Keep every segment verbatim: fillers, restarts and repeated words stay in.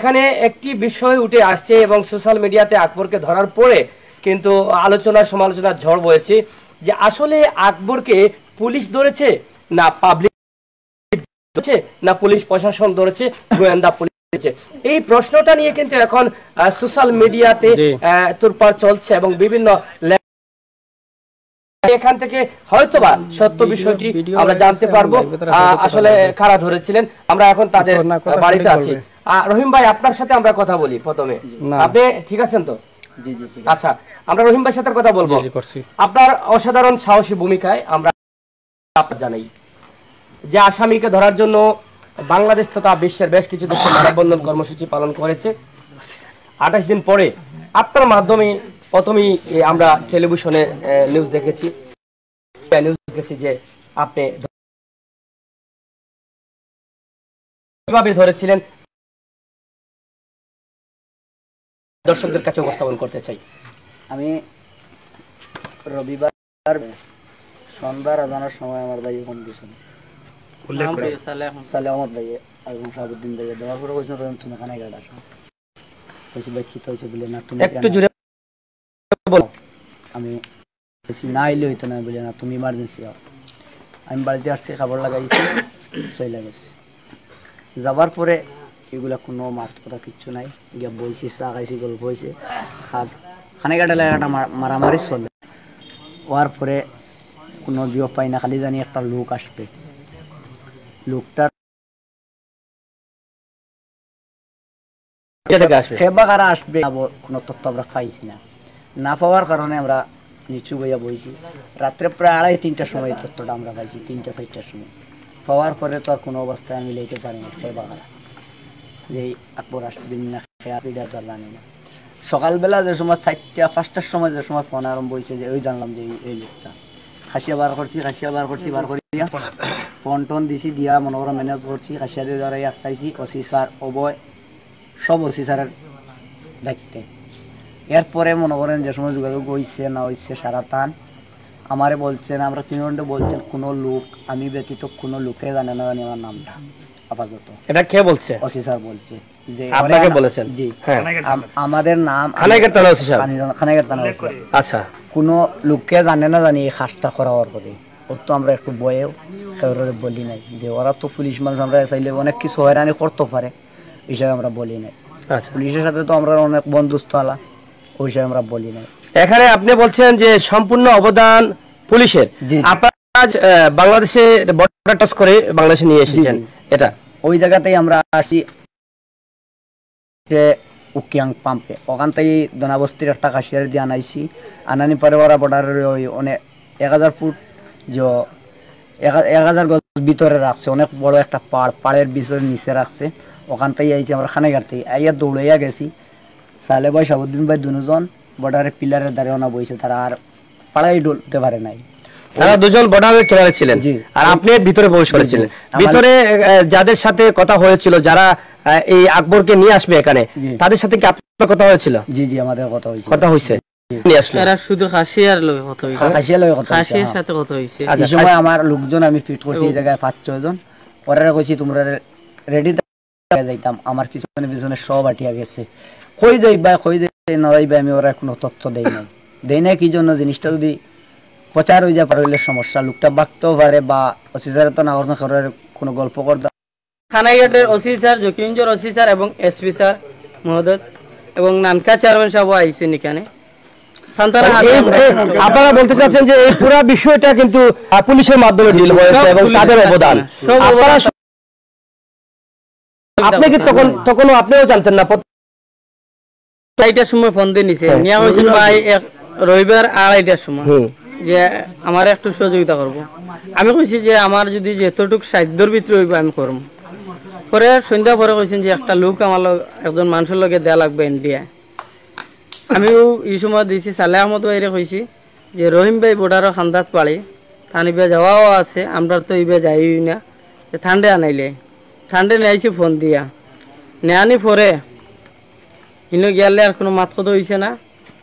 এখানে একটি বিষয় উঠে আসছে এবং সোশ্যাল মিডিয়াতে আকবরকে ধরার পরে কিন্তু আলোচনা সমালোচনার ঝড় বয়েছে যে আসলে আকবরকে পুলিশ ধরেছে না পাবলিক ধরেছে না পুলিশ প্রশাসন ধরেছে, গোয়েন্দা পুলিশ ধরেছে। এই প্রশ্নটা নিয়ে কিন্তু এখন সোশ্যাল মিডিয়াতে তোলপাড় চলছে এবং বিভিন্ন এখান থেকে হয়তোবা সত্য বিষয়টি আমরা জানতে পারবো আসলে কারা ধরেছিলেন। আমরা এখন তাদের বাড়িতে আছি। রহিম ভাই, আপনার সাথে আমরা কথা বলি প্রথমে। আপনি ঠিক আছেন তো? জি জি। আচ্ছা, আমরা রহিম ভাইয়ের সাথে কথা বলবো। আপনার অসাধারণ সাহসী ভূমিকায় আমরা জানাই যে আসামিকে ধরার জন্য বাংলাদেশ তথা বিশ্বের বেশ কিছু দেশে মানববন্ধন কর্মসূচি পালন করেছে। আঠাশ দিন পরে আপনার মাধ্যমে প্রথমেই আমরা টেলিভিশনে নিউজ দেখেছি নিউজ দেখেছি যে আপনি কিভাবে ধরেছিলেন দর্শকদের কাছে উপস্থাপন করতে চাই। আমি রবিবার সন্ধ্যার আজানের সময় আমার ভাই ফোন দিয়েছেন, আহমদ ভাই এবং শাহাবুদ্দিন ভাই দেওয়ার পরে বলছেন রহিম তুমি এখানে গেলে আসো। বলছি ভাই কি হয়েছে বলে না তুমি একটু জোরে বলো। আমি বলছি না এলে হইতো না বলে না তুমি ইমার্জেন্সি হও। আমি বাড়িতে আসছি, খাবার লাগাইছি, চলে গেছি। যাবার পরে এগুলা কোনো মাঠ কথা কিচ্ছু নাই, গিয়ে বইছি, চা খাইছি, গল্প হয়েছে, খানে কাটা লাগাটা মারামারি চলে। হওয়ার পরে কোনো জিও পাই না, খালি জানি একটা লোক আসবে, লোকটার সেবা কারা আসবে কোনো তথ্য আমরা পাইছি না। না পাওয়ার কারণে আমরা নিচু বইয়া বইছি। রাত্রে প্রায় আড়াই তিনটার সময় এই তথ্যটা আমরা পাইছি, তিনটা চারটার সময়। পাওয়ার পরে তো আর কোনো অবস্থায় আমি লইতে পারিনি সেবা কারা যে আকবর আসবে না, খেয়াপিটা তো জানি না। সকালবেলা যে সময় চারটা পাঁচটার সময় যে সময় ফোন আরম্ভ হয়েছে যে ওই জানলাম যে এই লোকটা খাসিয়া বার করছি, খাসিয়া বার করছি, বার করে দিয়া ফোন টোন দিছি, দিয়া মনে করো ম্যানেজ করছি, খাসিয়া দিয়ে দ্বারা আটকাইছি। ওসি স্যার অবয় সব ওসি স্যারের দায়িত্বে। এরপরে মনে করেন যে সময় যোগাযোগ হয়েছে না হয়েছে সারা টান আমারে বলছেন, আমরা তিন ঘন্টা বলছেন কোনো লোক আমি ব্যতীত কোনো লোকে জানে না জানি আমার নামটা আপাতত। এটা কে বলছে? ওসি স্যার বলছে যে আপনাকে বলেছেন? জি হ্যাঁ, আমাদের নাম খানাইগার থানা ওসি স্যার, খানাইগার থানা ওসি। আচ্ছা, কোনো লোককে জানে না জানি এই কাজটা করা হওয়ার পরে ওর তো আমরা একটু বয়েও কারোর বলি নাই যে ওরা তো পুলিশ মানুষ, আমরা চাইলে অনেক কিছু হয়রানি করতে পারে, এই হিসাবে আমরা বলি নাই। আচ্ছা, পুলিশের সাথে তো আমরা অনেক বন্ধুত্ব আলা, ওই হিসাবে আমরা বলি নাই। এখানে আপনি বলছেন যে সম্পূর্ণ অবদান পুলিশের, আপনারা বাংলাদেশে বর্ডার টাচ করে বাংলাদেশে নিয়ে এসেছেন, এটা ওই জায়গাতেই আমরা আসি উকিয়াং পাম্পে, ওখান থেকে দনাবস্তির একটা কাশিয়ার দিয়ে আনাইছি। আনানি পরে ওরা বর্ডারের ওই অনেক এক হাজার ফুট যে এক হাজার গজ ভিতরে রাখছে, অনেক বড় একটা পাড়, পাড়ের ভিতরে নিচে রাখছে। ওখান থেকে আইছি আমরা খানাইঘাট থেকে, আইয়া দৌড়াইয়া গেছি। সালে ভাই শাহাবুদ্দিন ভাই দুজন বর্ডারের পিলারের দ্বারে ওনা বইছে, তারা আর পাড়াই ডলতে পারে নাই। তারা দুজন বর্ডারের কিনারে ছিলেন আর আপনি ভিতরে প্রবেশ করেছিলেন। ভিতরে যাদের সাথে কথা হয়েছিল, যারা এই আকবরকে নিয়ে আসবে এখানে, তাদের সাথে কি আপনার কথা হয়েছিল? জি জি, আমাদের কথা হয়েছে। কথা হয়েছে এরা শুধু খাসিয়ার লগে কথা হইছে, খাসিয়ার লগে কথা, খাসিয়ার সাথে কথা হইছে। এই সময় আমার লোকজন আমি ফিট করছি এই জায়গায় পাঁচ ছয় জন, ওরা কইছি তোমরা রেডি যাইতাম, আমার পিছনে পিছনে সব আটিয়া গেছে। কই যাইবা কই যাই না যাইবা আমি ওরা কোনো তথ্য দেই নাই। দেই নাই কি জন্য? জিনিসটা যদি প্রচার হয়ে যায় পারলে সমস্যা, লোকটা বাঁকতেও পারে বা ওসি স্যার তো না করার কোনো গল্প করতে। খানাইঘাটের ওসি স্যার, জকিঞ্জর ওসি স্যার এবং এসপি স্যার মহোদয় এবং নানকা চেয়ারম্যান সাহেব আইছেন এখানে। আপনারা বলতে চাচ্ছেন যে এই পুরো বিষয়টা কিন্তু পুলিশের মাধ্যমে ডিল হয়েছে এবং তাদের অবদান, আপনি কি তখন তখনও আপনিও জানতেন না? আড়াইটার সময় ফোন দিয়ে নিছে, নিয়ে হয়েছিল ভাই রবিবার আড়াইটার সময় যে আমার একটু সহযোগিতা করবো। আমি কইছি যে আমার যদি যতটুকু সাধ্যর ভিতরে হইব আমি করবো। পরে সন্ধ্যা পরে কইছেন যে একটা লোক আমার একজন মানুষের লগে দেয়া লাগবে ইন্ডিয়া। আমিও এই সময় দিয়েছি সালে আহমদ ভাইরে কইছি যে রহিম ভাই বর্ডারও খান্দাত পাড়ি থানিবে যাওয়াও আছে, আমরা তো ইবে যাই না, ঠান্ডে আনাইলে ঠান্ডে নিয়েছি ফোন দিয়া নেয়ানি পরে ইনো গেলে আর কোনো মাত কথা হয়েছে না।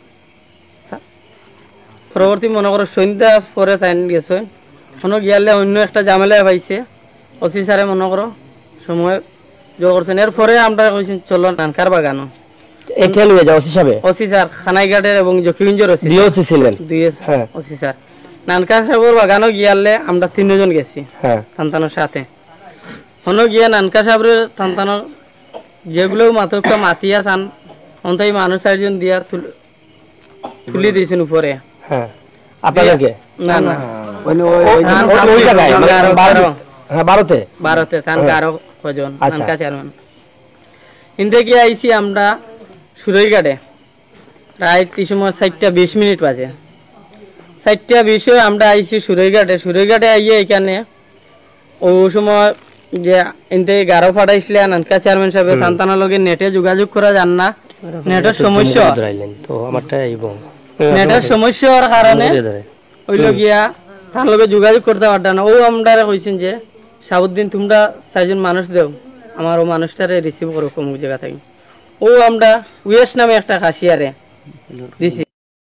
পরবর্তী মনে করো সন্ধ্যা পরে তাই গেছে, কোনো গেলে অন্য একটা ঝামেলায় পাইছে। ওসি স্যারে মনে করো সময় যোগ করছেন। এরপরে আমরা কইছেন চলো নানকার বাগানো একে লয়ে যাও ওসি সাহেব ওসি স্যার খানাইঘাটের এবং জকিগঞ্জের ওসি দুই ওসি ছিলেন দুই হ্যাঁ ওসি স্যার নানকার সাহেবের বাগানও গিয়ালে আমরা তিনজন গেছি হ্যাঁ সন্তানের সাথে হনো গিয়া নানকা সাহেবের সন্তানের যেগুলো মাতকটা মাতিয়া থান অন্তাই মানুষ চারজন দিয়া তুলি দিয়েছেন উপরে হ্যাঁ আপনাদেরকে না না ওই ওই ওই জায়গায় হ্যাঁ বারোতে বারোতে তানকা আরো কজন নানকা চেয়ারম্যান ইন্দে গিয়ে আইসি আমরা সুরইঘাটে প্রায় তি সময় চারটা বিশ মিনিট বাজে চারটা বিশে আমরা আইসি সুরইঘাটে সুরইঘাটে আইয়ে এখানে ওই সময় যে ইনতে গারো ফাটাইছিলে নানকা চেয়ারম্যান সাহেব সন্তানের লগে নেটে যোগাযোগ করা যান না নেটের সমস্যা তো আমারটা আইব নেটের সমস্যার কারণে ওইলো গিয়া তার লগে যোগাযোগ করতে পারতাম না ও আমরা কইছেন যে সাবুদ্দিন তোমরা চারজন মানুষ দেও আমার ও মানুষটারে রিসিভ করো অমুক জায়গা থেকে ও আমরা উয়েস নামে একটা খাসিয়ারে দিছি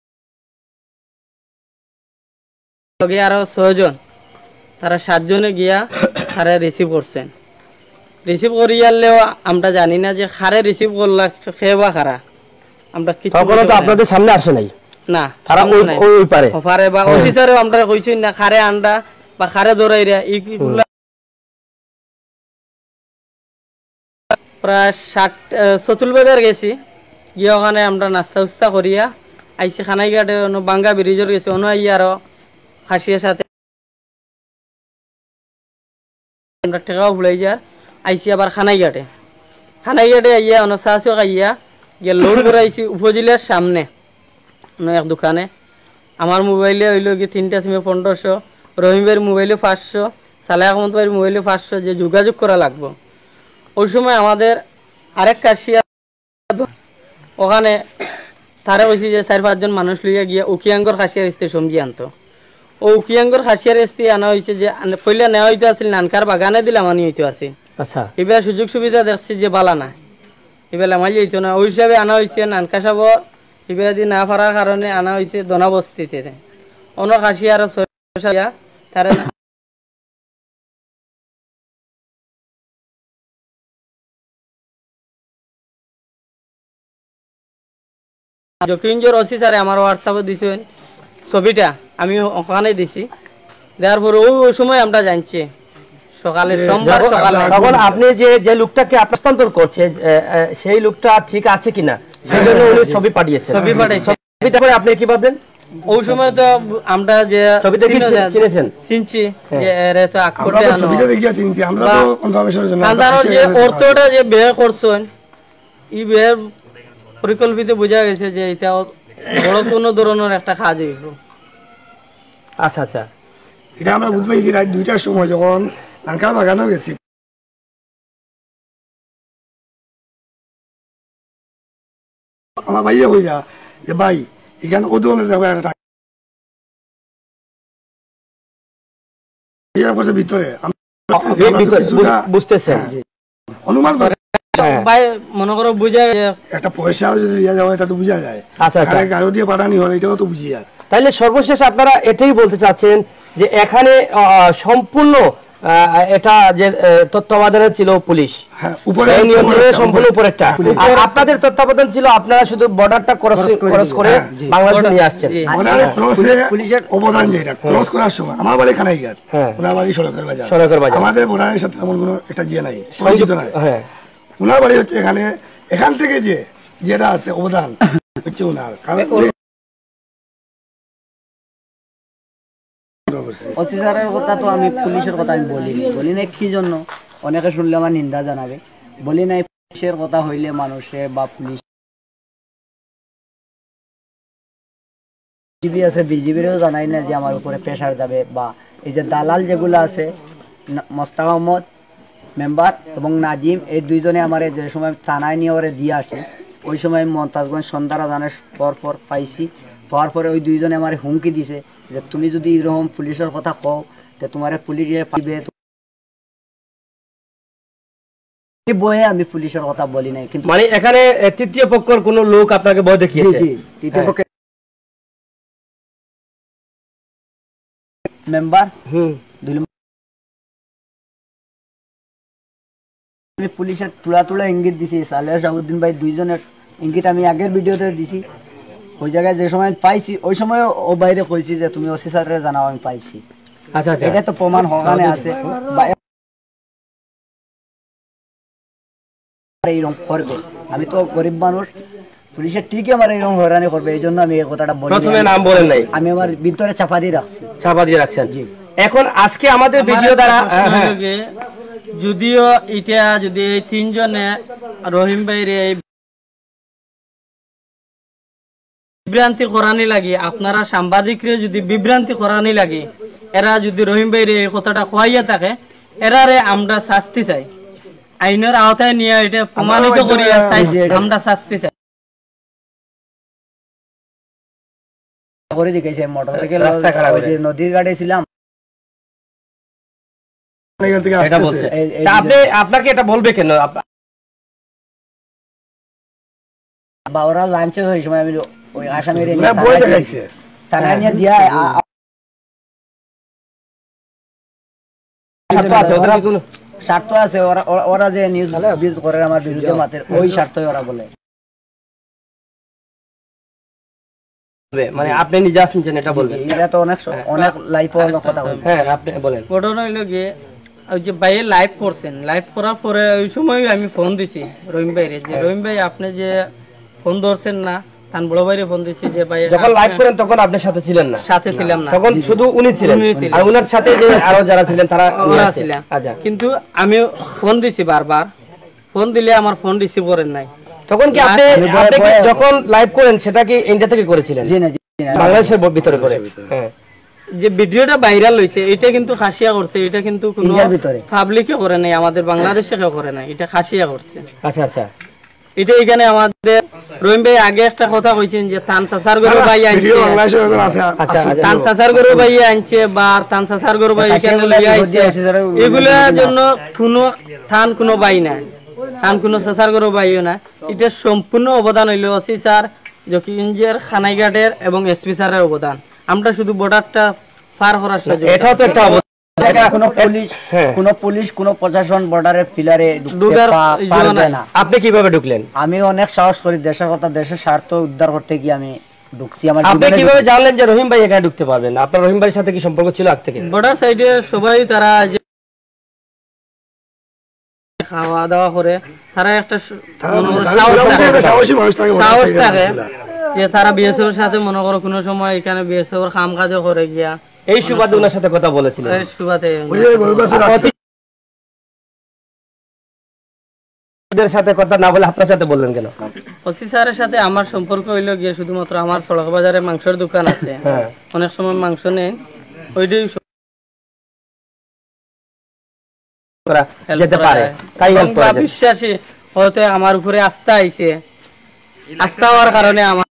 লগে আরো ছয়জন তারা সাতজনে গিয়া তারা রিসিভ করছেন রিসিভ করিয়ালেও আমরা জানি না যে খারে রিসিভ করলা খেয়ে বা খারা আমরা কিছু আপনাদের সামনে আসে নাই না তারা ওই ওই পারে পারে বা অফিসারও আমরা কইছি না খারে আন্ডা বা খারে দৌড়াইরা এইগুলা প্রায় ষাট চতুল বাজার গেছি গিয়ে ওখানে আমরা নাস্তা উস্তা করিয়া আইসি খানাইঘাটে বাঙ্গা ব্রিজের গেছি অন্য আইয়া আরো খাসিয়ার সাথে আমরা টেকাও ভুলাই যা আইসি আবার খানাইঘাটে খানাইঘাটে আইয়া অন্য চাষও খাইয়া গিয়ে লোড করে আইসি উপজেলার সামনে এক দোকানে আমার মোবাইলে হইলো গিয়ে তিনটা সিমে পনেরোশো রহিম ভাইয়ের মোবাইলে পাঁচশো সালেহ আহমদ ভাইয়ের মোবাইলে পাঁচশো যে যোগাযোগ করা লাগবো ওই সময় আমাদের আরেক কাশিয়া ওখানে তারা কইছি যে চার পাঁচজন মানুষ লইয়া গিয়া উকিয়াঙ্গর খাসিয়ার ইস্তে সমজি আনতো ও উকিয়াঙ্গর খাসিয়ার ইস্তে আনা হয়েছে যে পইলা নেওয়া হইতে আসছিল নানকার বাগানে দিলাম আনি হইতে আছে আচ্ছা এবার সুযোগ সুবিধা দেখছি যে বালা না এবার আমার হইতো না ওই হিসাবে আনা হয়েছে নানকা সাব এবার দি না পারার কারণে আনা হয়েছে দনাবস্তিতে অন্য খাসিয়ার তারা জকিঞ্জর ওসি স্যারে আমার হোয়াটসঅ্যাপে দিছেন ছবিটা আমি ওখানে দিছি দেওয়ার পরে ওই সময় আমরা জানছি সকালে সোমবার সকালে তখন আপনি যে যে লোকটাকে হস্তান্তর করছে সেই লোকটা ঠিক আছে কিনা সেই জন্য উনি ছবি পাঠিয়েছেন ছবি পাঠাইছে ছবিটা করে আপনি কি ভাবলেন ওই সময় তো আমরা যে ছবিটা কি চিনেছেন চিনছি যে এরে তো আকবরতে আনো ছবিটা দেখিয়া চিনছি আমরা তো কনফার্মেশনের জন্য আন্দারও যে অর্থটা যে ব্যয় করছেন এই ব্যয়ের পরিকল্পিত বোঝা গেছে যে এটা বড় কোনো ধরনের একটা কাজ হইব আচ্ছা আচ্ছা এটা আমরা বুঝতে পারছি রাত দুইটার সময় যখন নানকার বাগানও গেছি আমার ভাইয়া কইরা যে ভাই এখানে ও ধরনের একটা ভিতরে বুঝতেছেন অনুমান করে ভাই মনে করো বুঝা একটা পয়সা যদি লিয়া যাওয়া এটা তো বুঝা যায় আচ্ছা গাড়ি দিয়ে পাঠানি হলে এটাও তো বুঝি যায় তাহলে সর্বশেষ আপনারা এটাই বলতে চাচ্ছেন যে এখানে সম্পূর্ণ এটা যে তত্ত্বাবধানে ছিল পুলিশ সম্পূর্ণ উপরেরটা আর আপনাদের তত্ত্বাবধান ছিল আপনারা শুধু বর্ডারটা ক্রস করে বাংলাদেশে নিয়ে আসছেন পুলিশের অবদান যেটা ক্রস করার সময় আমার বাড়ি খানাইঘাট ওনার বাড়ি সড়কের বাজার সড়কের বাজার আমাদের বর্ডারের সাথে তেমন কোনো একটা ইয়ে নাই পরিচিত নাই ওনার বাড়ি হচ্ছে এখানে এখান থেকে যে যেটা আছে অবদান হচ্ছে ওনার কারণ ওসি স্যারের কথা তো আমি পুলিশের কথা আমি বলি বলি নাই কি জন্য অনেকে শুনলে আমার নিন্দা জানাবে বলি নাই পুলিশের কথা হইলে মানুষে বা পুলিশ বিজিবি আছে বিজিবিরও জানাই না যে আমার উপরে প্রেশার যাবে বা এই যে দালাল যেগুলো আছে মোস্তাক আহমদ মেম্বার এবং নাজিম এই দুইজনে আমার যে সময় থানায় নিয়ে ওরে দিয়ে আসে ওই সময় মমতাজগঞ্জ সন্ধ্যার আজানের পর পর পাইছি পাওয়ার পরে ওই দুইজনে আমার হুমকি দিছে যে তুমি যদি এরকম পুলিশের কথা কও যে তোমার পুলিশে পাইবে বয়ে আমি পুলিশের কথা বলি নাই কিন্তু মানে এখানে তৃতীয় পক্ষের কোনো লোক আপনাকে ভয় দেখিয়েছে তৃতীয় পক্ষের মেম্বার হুম আমি পুলিশের তুলা তুলা ইঙ্গিত দিছি, সালেহ শাহাবুদ্দিন ভাই দুইজনের ইঙ্গিত আমি আগের ভিডিওতে দিছি। ওই জায়গায় যে সময় পাইছি ওই সময় ও বাইরে কইছি যে তুমি ওসি স্যারের জানাও আমি পাইছি। আচ্ছা আচ্ছা, এটা তো প্রমাণ হকানে আছে। এইরকম করবে, আমি তো গরিব মানুষ, পুলিশের ঠিকই আমার এইরকম হয়রানি করবে, এই জন্য আমি এই কথাটা বলি। প্রথমে নাম বলেন নাই, আমি আমার ভিতরে চাপা দিয়ে রাখছি। চাপা দিয়ে রাখছেন। জি, এখন আজকে আমাদের ভিডিও দ্বারা যদিও এটা যদি এই তিনজনে রহিম ভাইরে বিভ্রান্তি করানি লাগে, আপনারা সাংবাদিকরে যদি বিভ্রান্তি করানি লাগে, এরা যদি রহিম ভাইরে এই কথাটা খোয়াইয়া থাকে, এরারে আমরা শাস্তি চাই, আইনের আওতায় নিয়ে এটা প্রমাণিত করিয়া আমরা শাস্তি চাই। করে দিয়েছে মোটর থেকে নদীর ঘাটে ছিলাম, এটা বলছে। আপনি আপনাকে এটা বলবে কেন? বা ওরা লাঞ্চে ওই সময় আমি ওই আসামের টাকা নিয়ে দিয়া স্বার্থ আছে, ওরা যে নিউজ বিউজ করে আমার বিরুদ্ধে মাতের ওই স্বার্থই ওরা বলে। মানে আপনি নিজে আসছেন এটা বলবেন, এটা তো অনেক অনেক লাইফ কথা বলছেন। হ্যাঁ আপনি বলেন। ঘটনা হইল গিয়ে ওই যে ভাইয়ে লাইভ করছেন, লাইভ করার পরে ওই সময় আমি ফোন দিছি রহিম ভাইরে, যে রহিম ভাই আপনি যে ফোন ধরছেন না, তান বড় ভাইরে ফোন দিছি যে ভাই যখন লাইভ করেন তখন আপনার সাথে ছিলেন না? সাথে ছিলাম না, তখন শুধু উনি ছিলেন, আর ওনার সাথে যে আরো যারা ছিলেন তারা ওরা ছিলেন। আচ্ছা, কিন্তু আমি ফোন দিছি বারবার, ফোন দিলে আমার ফোন রিসিভ করেন নাই। তখন কি আপনি যখন লাইভ করেন সেটা কি ইন্ডিয়া থেকে করেছিলেন? জি না, জি না, বাংলাদেশের ভিতরে করে। হ্যাঁ, যে ভিডিওটা ভাইরাল হইছে এটা কিন্তু খাসিয়া করছে, এটা কিন্তু কোনো পাবলিকে করে নাই, আমাদের বাংলাদেশে কেউ করে নাই, এটা খাসিয়া করছে। আচ্ছা আচ্ছা, এটা এখানে আমাদের রহিম ভাই আগে একটা কথা কইছেন যে তান সাসার গরু ভাই আনছে, তান সাসার গরু ভাই আনছে বা তান সাসার গরু ভাই এখানে লইয়া আইছে, এগুলোর জন্য কোনো থান কোনো ভাই নাই, থান কোনো সাসার গরু ভাইও না। এটা সম্পূর্ণ অবদান হইল ওসি স্যার, জকিগঞ্জের খানাইঘাটের এবং এসপি স্যারের অবদান। আমরা শুধু বর্ডারটা পার করার সুযোগ, এটাও তো একটা অবদান। কোনো পুলিশ কোনো পুলিশ কোনো প্রশাসন বর্ডারের পিলারে ঢুকতে পারবে না। আপনি কিভাবে ঢুকলেন? আমি অনেক সাহস করি, দেশের কথা দেশের স্বার্থ উদ্ধার করতে গিয়ে আমি ঢুকছি। আমার আপনি কিভাবে জানলেন যে রহিম ভাই এখানে ঢুকতে পারবেন? আপনার রহিম ভাইয়ের সাথে কি সম্পর্ক ছিল আগ থেকে? বর্ডার সাইডে সবাই তারা যে খাওয়া দাওয়া করে, তারা একটা সাহস থাকে যে তারা বিএসএফ এর সাথে মনে করো কোনো সময় এখানে বিএসএফ এর কাম কাজও করে গিয়া, এই সুবাদে ওনার সাথে কথা বলেছিলেন? এই সুবাদে ওদের সাথে কথা না বলে আপনার সাথে বললেন কেন? ওসি স্যারের সাথে আমার সম্পর্ক হইলো গিয়ে শুধুমাত্র আমার সড়ক বাজারে মাংসের দোকান আছে, অনেক সময় মাংস নেন, ওইটাই যেতে পারে, তাই বিশ্বাসী হতে আমার উপরে আস্থা আইছে, আস্থা হওয়ার কারণে আমার